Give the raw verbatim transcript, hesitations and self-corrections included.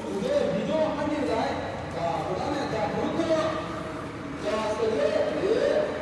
두 개, 미도 한 개입니다. 자, 그 다음에, 자, 부터. 자, 세 개, 네.